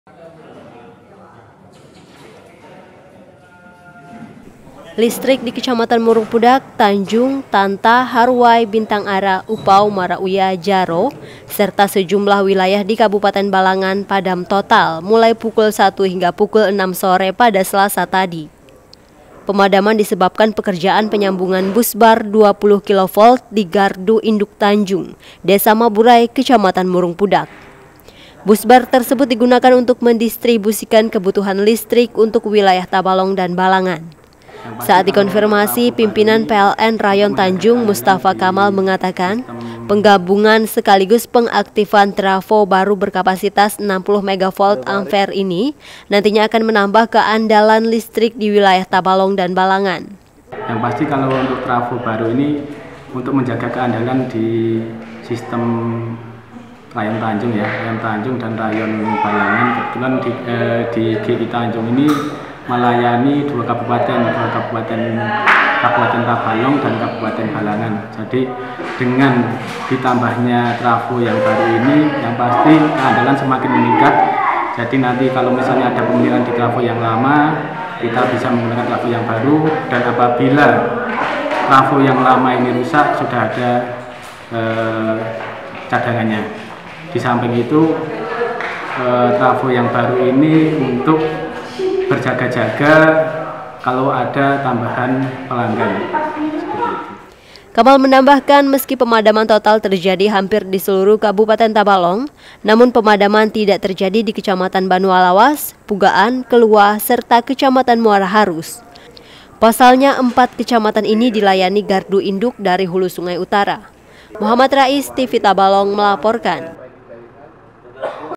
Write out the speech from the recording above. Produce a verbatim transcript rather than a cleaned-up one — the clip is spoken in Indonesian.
Listrik di Kecamatan Murung Pudak, Tanjung, Tanta, Harwai, Bintang Ara, Upau, Marauya, Jaro, serta sejumlah wilayah di Kabupaten Balangan padam total mulai pukul satu hingga pukul enam sore pada Selasa tadi. Pemadaman disebabkan pekerjaan penyambungan busbar dua puluh kilovolt di Gardu Induk Tanjung, Desa Maburai, Kecamatan Murung Pudak. Busbar tersebut digunakan untuk mendistribusikan kebutuhan listrik untuk wilayah Tabalong dan Balangan. Saat dikonfirmasi, pimpinan P L N Rayon Tanjung Mustafa Kamal mengatakan penggabungan sekaligus pengaktifan trafo baru berkapasitas enam puluh megavolt ampere ini nantinya akan menambah keandalan listrik di wilayah Tabalong dan Balangan. Yang pasti kalau untuk trafo baru ini untuk menjaga keandalan di sistem Rayon Tanjung ya, Rayon Tanjung dan Rayon Balangan. Kebetulan di, eh, di G I Tanjung ini melayani dua kabupaten, dua kabupaten Kabupaten Tabalong dan Kabupaten Balangan. Jadi dengan ditambahnya trafo yang baru ini, yang pasti keandalan semakin meningkat. Jadi nanti kalau misalnya ada pemeliharaan di trafo yang lama, kita bisa menggunakan trafo yang baru. Dan apabila trafo yang lama ini rusak, sudah ada eh, cadangannya. Di samping itu, eh, trafo yang baru ini untuk berjaga-jaga kalau ada tambahan pelanggan. Kamal menambahkan meski pemadaman total terjadi hampir di seluruh Kabupaten Tabalong, namun pemadaman tidak terjadi di Kecamatan Banualawas, Pugaan, Keluah, serta Kecamatan Muara Harus. Pasalnya empat kecamatan ini dilayani Gardu Induk dari Hulu Sungai Utara. Muhammad Rais, T V Tabalong melaporkan.